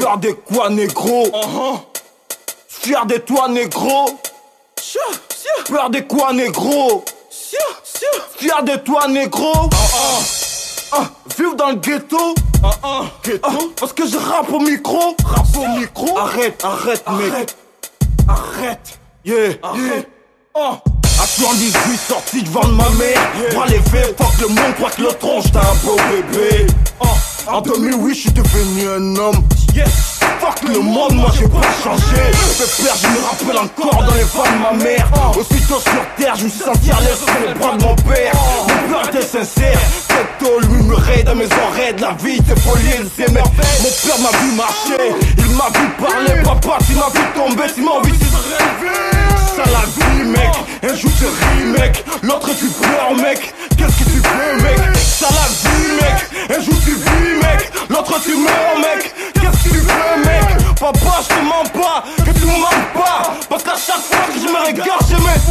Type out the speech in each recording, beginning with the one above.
Peur de quoi, négro? Fier de toi, négro? Peur de quoi, négro? Fier de toi, négro? Vivre dans le ghetto? Parce que je rappe au micro? Arrête, mec. Arrête. À 78 sorti devant ma mère. Moi les faits, fuck le monde, crois que le tronche t'as un beau bébé. En 2008 je suis devenu un homme. Fuck le monde, moi j'ai pas changé. Fais peur, je me rappelle encore dans les pas de ma mère. Aussitôt sur terre, je me suis senti à l'aise sur les bras de mon père. Mon père était sincère, Toto lui me raide dans mes oreilles. La vie c'est folie, c'est merde. Mon père m'a vu marcher, il m'a vu parler. Papa, tu m'as vu tomber, tu m'as vu se relever. Ça la vie mec, un jour tu ris mec, l'autre tu pleures mec. Qu'est-ce que tu veux mec? Ça la vie mec, un jour tu vis mec, l'autre tu meurs mec. Qu'est-ce que tu veux mec? Papa je te mens pas, que tu me mens pas. Parce qu'à chaque fois que je me regarde je me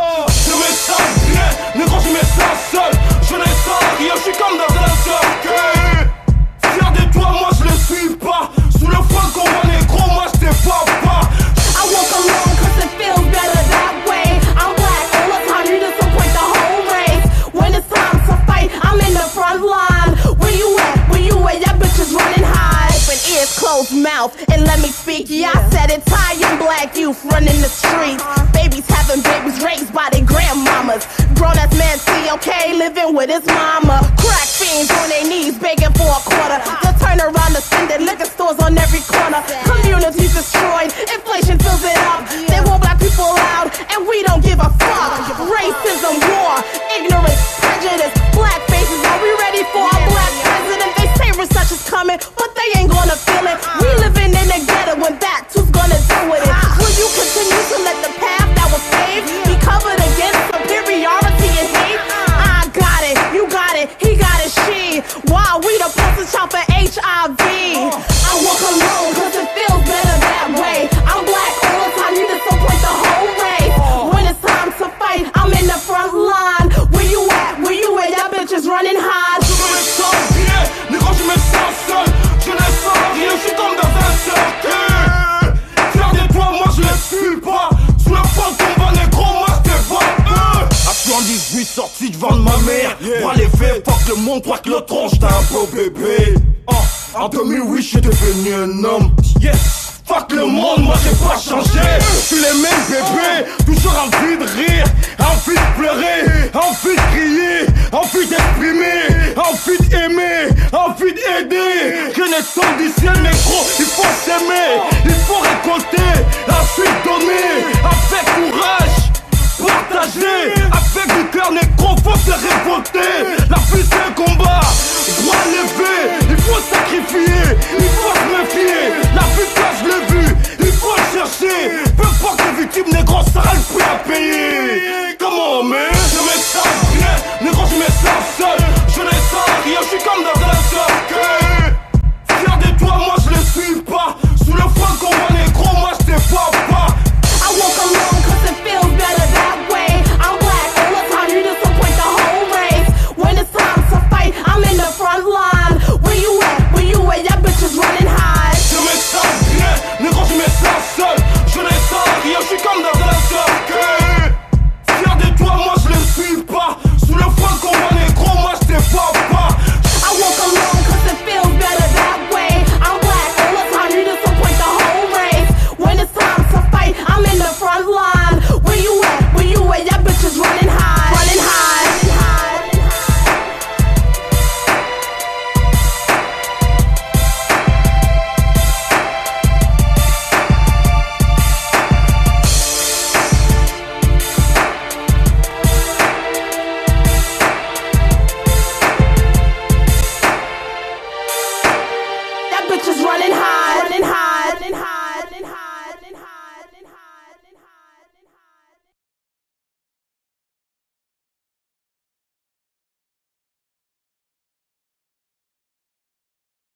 sens bien. Négro je me sens seul, je ne sens rien, je suis comme dans un cercueil. Fier de toi moi je le suis pas. Sous le fond qu'on voit négro moi je te vois pas. I walk alone cause it feels better that way. I'm black all the time, you just appoint the whole race. When it's time to fight, I'm in the front line. Where you at? Where you at? That bitch is running high. Open ears, closed mouth, and let me speak. Yeah, I said it, Italian black youth running the streets. Babies having babies raised by their grandmamas. Grown-ass man C.O.K. living with his mama. Crack fiends on their knees begging for a quarter. To turn around to send it, liquor stores on every corner. Communities destroyed, inflation fills it up. They want black people out, and we don't give a fuck. Racism, war, ignorance, prejudice, black faces. Are we ready for a black president? They say recession's coming, but they ain't gonna feel it. We living in the ghetto, and that's who's gonna deal with it. Will you continue to let the path that was paved be covered against superiority and hate? I got it, you got it, he got it, she. Wow, we the poster child for HIV. I walk alone cause it feels better that way. I'm black all the time, you just appoint the whole race. When it's time to fight, I'm in the front line. Where you at? Where you at? That bitch is running high. Je me sens bien, négro je me sens seul. Je ne sens rien, je suis comme dans un cercueil. Fier de toi, moi je le suis pas. Sous le fond de ton négro, moi je te vois. À 78 sorti devant ma mère. Moi les faits, fuck le monde, crois que le tronche t'as un beau bébé. En 2008 je suis devenu un homme. Fuck le monde, moi j'ai pas changé. Je suis les mêmes bébés, toujours envie de rire, envie de pleurer, envie de crier, envie d'exprimer, envie d'aimer, envie d'aider. Rien n'est tombé du ciel négro, il faut s'aimer, il faut récolter, ensuite donner, avec courage, partager, avec du cœur négro, faut se révolter. La vie c'est un combat, droit levé, il faut sacrifier, il faut se méfier. La victoire je l'ai vue, il faut le chercher. Peu importe les victimes négro, ça sera le prix à payer. Comment man? Je me sens bien, négro je me sens seul. Je ne sens rien, je suis comme dans un cercle.